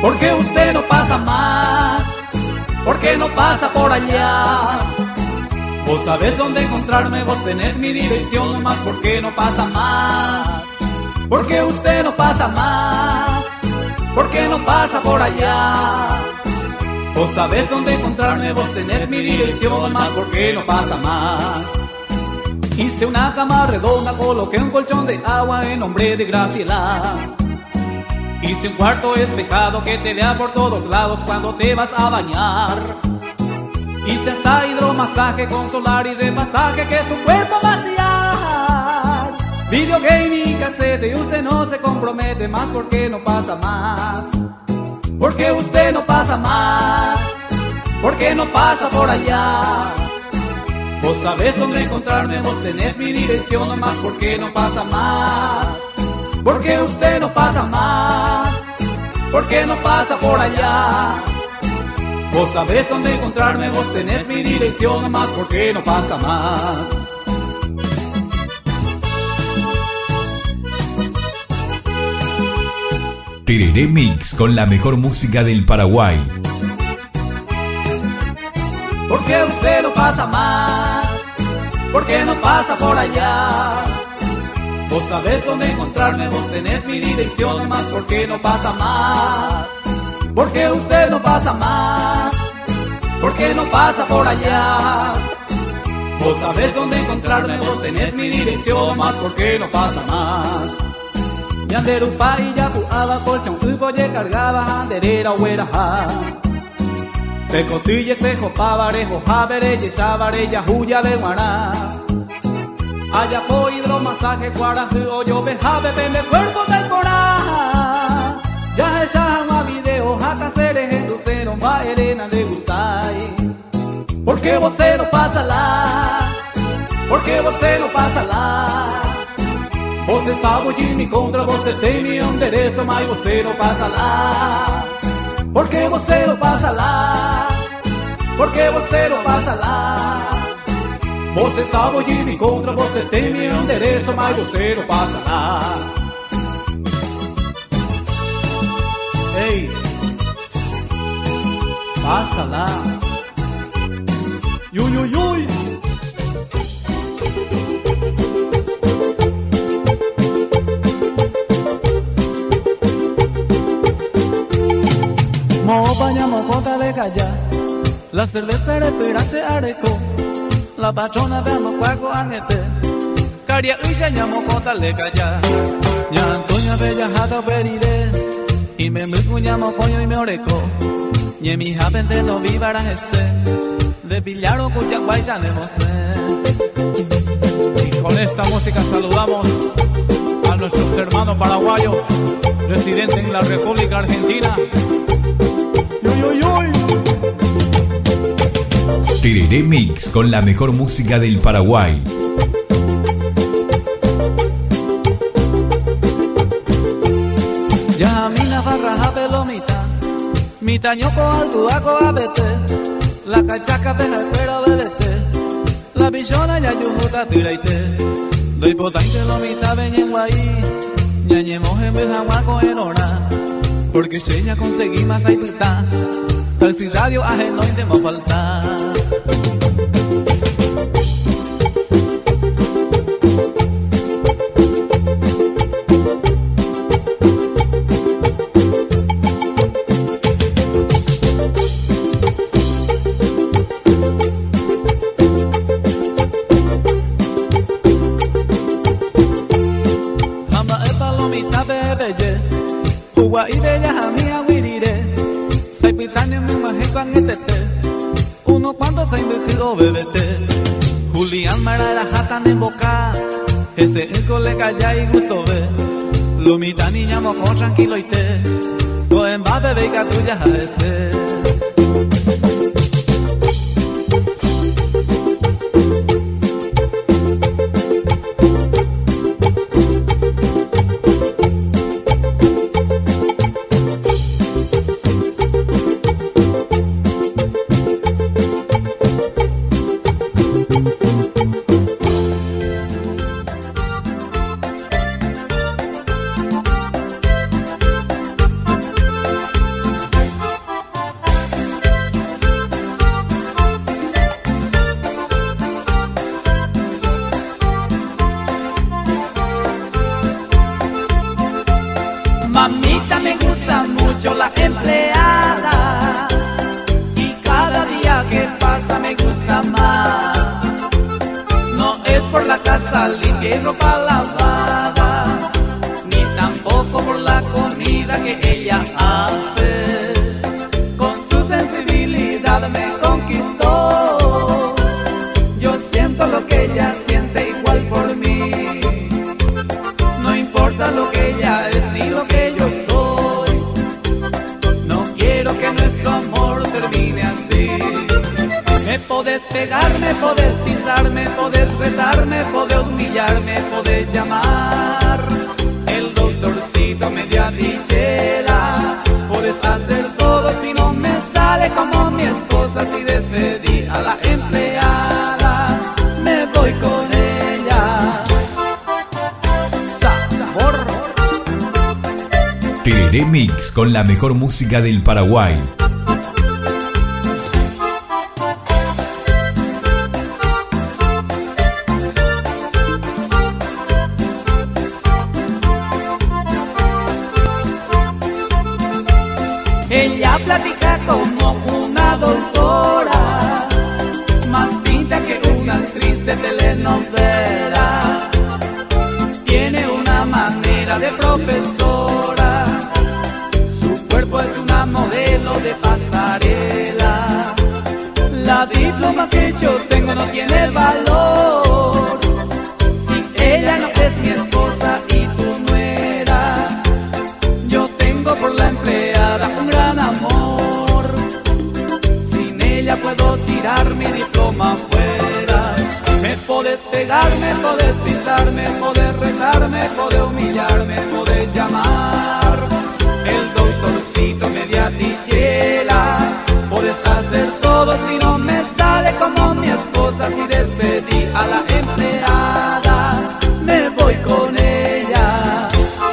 porque usted no pasa más, porque no pasa por allá. Vos sabés dónde encontrarme, vos tenés mi dirección nomás, porque no pasa más, porque usted no pasa más, porque no pasa por allá. Vos sabés dónde encontrarme, vos tenés mi dirección nomás, porque no pasa más. Hice una cama redonda, coloqué un colchón de agua en nombre de Graciela. Hice un cuarto espejado que te vea por todos lados cuando te vas a bañar. Hice hasta hidromasaje con solar y repasaje que tu cuerpo vaciar. Videogame y cassette y usted no se compromete más, porque no pasa más, porque usted no pasa más, porque no pasa por allá. Vos sabés dónde encontrarme, vos tenés mi dirección nomás, porque no pasa más, porque usted no pasa más, porque no pasa por allá. Vos sabés dónde encontrarme, vos tenés mi dirección nomás, porque no pasa más. Tereré Mix con la mejor música del Paraguay. Porque usted no pasa más, porque no pasa por allá. Vos sabés dónde encontrarme, vos tenés mi dirección nomás, porque no pasa más, porque usted no pasa más, porque no pasa por allá. Vos sabés dónde encontrarme, vos tenés mi dirección nomás, porque no pasa más. Yanderupa y yapuaba colchón upoye cargaba anderera hueraja. Pecotille espejo pavarejo javere yesabare yahuya de guará. Ayapo hidromasaje cuarajú oyo bejave pende cuerpo del porá. Ya esa ama video jata seres en lucero va elena de gustai. Porque você no pasa lá, porque você no pasa lá. Você sabe de mim contra, você tem meu endereço, mas você não passa lá. Porque você não passa lá, porque você não passa lá. Você sabe de mim contra, você tem meu endereço, mas você não passa lá. Ei, passa lá. Yui, yui, yui. Mo bañamos coca de calla, la cerveza respirante areco, la patrona veamos cuaco anete, caria y ya llamo coca de calla, ya Antonia bella jata perire, y me llamo coño y me oreco, y mi japente no vivara ese, de pillaron cuya guay ya ne Y con esta música saludamos a nuestros hermanos paraguayos, residentes en la República Argentina. Tereré Mix con la mejor música del Paraguay. Ya mi navarra pelomita, mi tañoco algo hago a vete, la cachaca beja espera bebete, la billona ya yujuta tiraite, doy potainte lomita veñen guay, ñañemos en vez aguaco en hora. Porque si ella conseguí más ahí pita, taxi radio ajeno y te me falta. Jama el palomita bebeye, Uwa y bella jamia wirire, sai pitane me majeco en etete, uno cuando se investido bebete, Julián Mara la jatan en boca, ese el colega ya y gusto ve, lo mitad niña moco tranquilo y te, no en va bebe y catuya a ese. y ropa lavada, ni tampoco por la comida que ella hace. Con su sensibilidad me conquistó. Yo siento lo que ella siente igual por mí. No importa lo que ella es ni lo que yo soy. No quiero que nuestro amor termine así. Me podés pegar, me podés pisar, me podés retar, me podés humillar, me podés llamar el doctorcito media tijera. Podés hacer todo si no me sale como mi esposa. Si despedí a la empleada, me voy con ella. Sabor. Tereré Mix con la mejor música del Paraguay. Ella platica como una doctora, más pinta que una actriz de telenovela. Tiene una manera de profesora, su cuerpo es una modelo de pasarela. La diploma que yo tengo no tiene valor si ella no es mi esposa y tu nuera. Yo tengo por la empleada un gran amor. Sin ella puedo tirar mi diploma afuera. Me podés pegar, me podés pisar, me podés retar, me podés humillar, me podés llamar el doctorcito media tijera. Podés hacer todo si no me sale como mi esposa. Si despedí a la empleada, me voy con ella.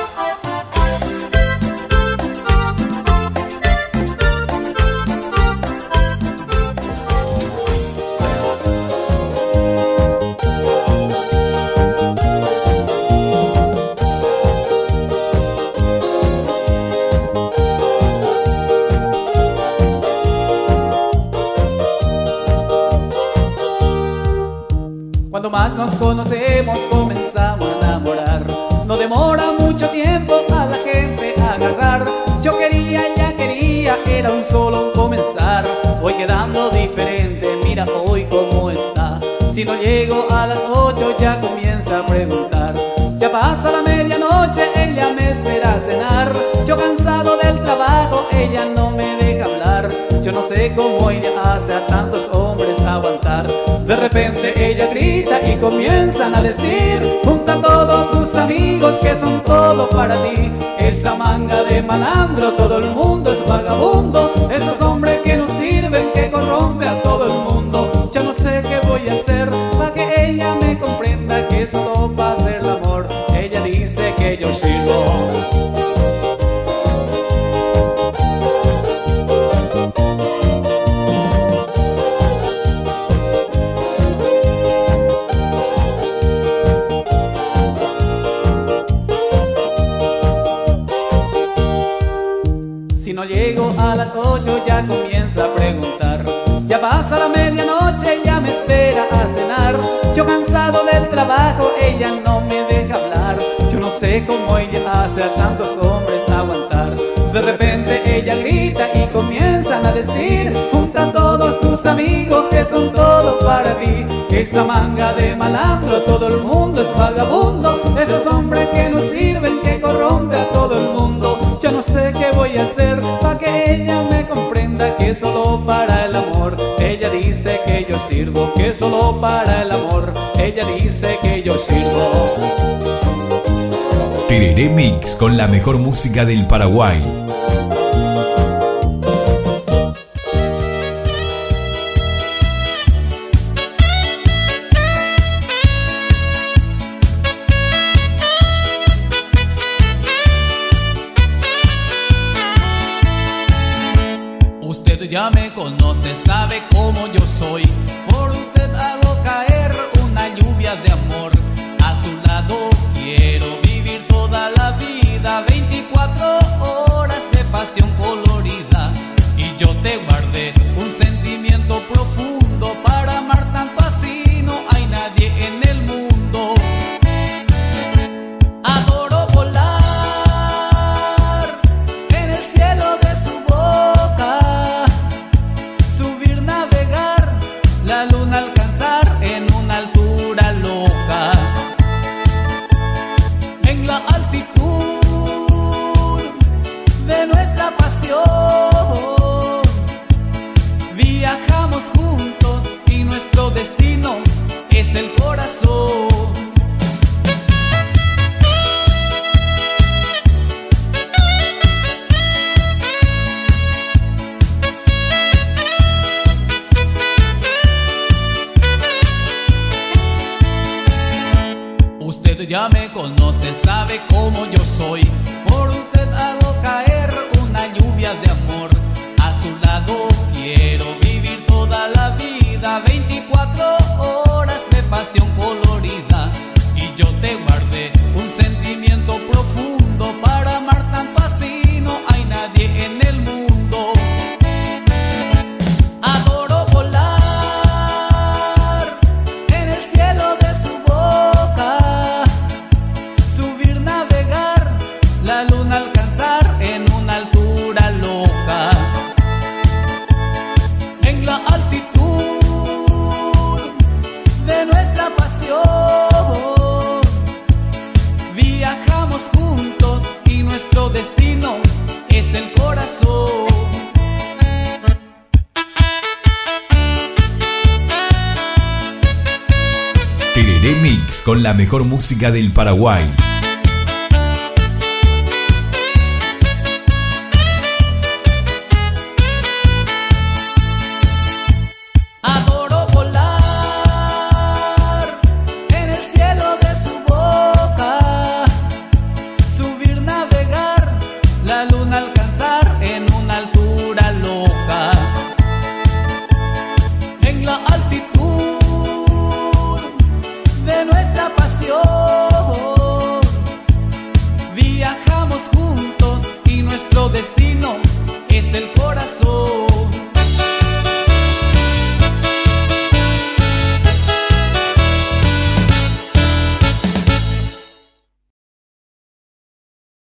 Cuando más nos conocemos comenzamos a enamorar. No demora mucho tiempo a la gente agarrar. Yo quería, ella quería, era un solo comenzar. Voy quedando diferente, mira hoy cómo está. Si no llego a las 8 ya comienza a preguntar. Ya pasa la medianoche, ella me espera a cenar. Yo cansado del trabajo, ella no me deja hablar. Yo no sé cómo ella hace a tantos hombres aguantar. De repente ella grita y comienzan a decir: junta a todos tus amigos que son todo para ti. Esa manga de malandro, todo el mundo es vagabundo. Esos hombres que no sirven, que corrompe a todo el mundo. Ya no sé qué voy a hacer para que ella me comprenda que solo va a ser el amor. Ella dice que yo sirvo. Si no llego a las 8 ya comienza a preguntar. Ya pasa la medianoche, ella me espera a cenar. Yo cansado del trabajo, ella no me deja hablar. Yo no sé cómo ella hace a tantos hombres aguantar. De repente ella grita y comienzan a decir: junta a todos tus amigos que son todos para ti. Esa manga de malandro, todo el mundo es vagabundo. Esos hombres que no sirven, que corrompe a todo el mundo. Yo no sé qué voy a hacer para que ella me comprenda que solo para el amor. Ella dice que yo sirvo, que solo para el amor. Ella dice que yo sirvo. Tereré Mix con la mejor música del Paraguay. Usted ya me conoce, sabe cómo yo soy. Por usted hago caer una lluvia de amor. A su lado quiero vivir toda la vida, 24 horas de pasión colorida. Y yo te guardé un sentimiento profundo. Para amar tanto así no hay nadie en el mundo. ya me conoce, sabe cómo yo soy. Por usted hago caer una lluvia de amor. A su lado quiero vivir toda la vida, 24 horas de pasión colorida. Y yo te guardé un sentimiento profundo, para amar tanto así no hay nadie en el mundo. Adoro volar en el cielo de su boca, subir, navegar, la luna alcanzar en una altura loca. En la altitud de nuestra pasión viajamos juntos y nuestro destino es el corazón. Tereré Mix con la mejor música del Paraguay.